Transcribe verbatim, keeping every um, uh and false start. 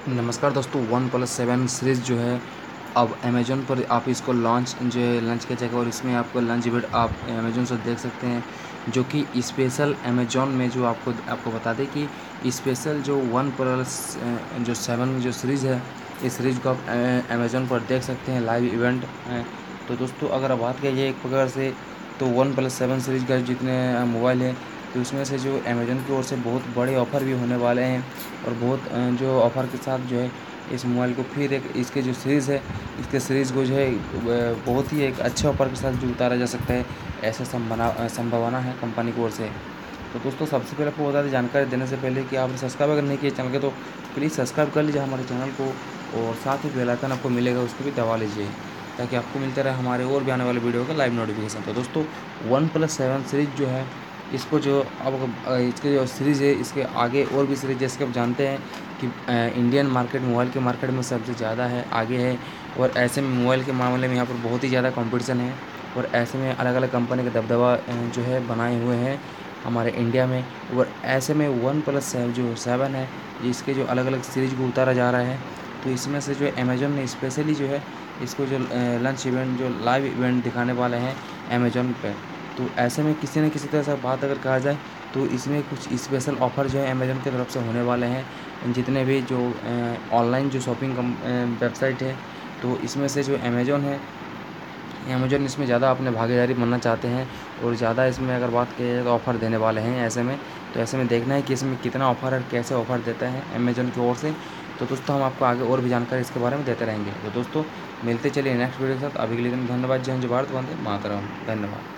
नमस्कार दोस्तों, one plus seven series जो है अब अमेज़न पर आप इसको लॉन्च जो है लॉन्च किया जाएगा और इसमें आपको लॉन्च इवेंट आप अमेज़न से देख सकते हैं, जो कि स्पेशल अमेज़न में जो आपको आपको बता दें कि स्पेशल जो वन प्लस जो सेवन जो सीरीज़ है, इस सीरीज़ को आप अमेज़न पर देख सकते हैं लाइव इवेंट है। तो दोस्तों अगर आप बात किया एक प्रकार से तो वन प्लस सेवन सीरीज़ का जितने मोबाइल है तो उसमें से जो अमेज़न की ओर से बहुत बड़े ऑफ़र भी होने वाले हैं और बहुत जो ऑफ़र के साथ जो है इस मोबाइल को फिर एक इसके जो सीरीज़ है इसके सीरीज़ को जो है बहुत ही एक अच्छे ऑफ़र के साथ जो उतारा जा सकता है, ऐसा संभावना संभावना है कंपनी की ओर से। तो दोस्तों सबसे पहले आपको बता दें, जानकारी देने से पहले कि आपने सब्सक्राइब अगर नहीं किए चैनल के तो प्लीज़ सब्सक्राइब कर लीजिए हमारे चैनल को और साथ ही बेल आइकन आपको मिलेगा उसको भी दबा लीजिए ताकि आपको मिलते रहे हमारे और भी आने वाले वीडियो का लाइव नोटिफिकेशन। तो दोस्तों वन प्लस सेवन सीरीज़ जो है इसको जो अब इसके जो सीरीज़ है इसके आगे और भी सीरीज़ जैसे कि आप जानते हैं कि इंडियन मार्केट मोबाइल के मार्केट में सबसे ज़्यादा है आगे है और ऐसे में मोबाइल के मामले में यहाँ पर बहुत ही ज़्यादा कंपटीशन है और ऐसे में अलग अलग कंपनी का दबदबा जो है बनाए हुए हैं हमारे इंडिया में। और ऐसे में वन प्लस जो सेवन है इसके जो अलग अलग सीरीज़ को उतारा जा रहा है, तो इसमें से जो अमेज़न ने स्पेशली जो है इसको जो लंच इवेंट जो लाइव इवेंट दिखाने वाले हैं अमेज़न पे। तो ऐसे में किसी न किसी तरह से बात अगर कहा जाए तो इसमें कुछ स्पेशल ऑफ़र जो है अमेज़न की तरफ से होने वाले हैं। जितने भी जो ऑनलाइन जो शॉपिंग वेबसाइट है तो इसमें से जो अमेज़न है अमेज़न इसमें ज़्यादा अपने भागीदारी बनना चाहते हैं और ज़्यादा इसमें अगर बात की जाए तो ऑफ़र देने वाले हैं ऐसे में। तो ऐसे में देखना है कि इसमें कितना ऑफ़र है, कैसे ऑफ़र देता है अमेज़न की ओर से। तो दोस्तों हम आपको आगे और भी जानकारी इसके बारे में देते रहेंगे। तो दोस्तों मिलते चलिए नेक्स्ट वीडियो के साथ। अभी के लिए धन्यवाद। जय हिंद, भारत वंदे मातरम। धन्यवाद।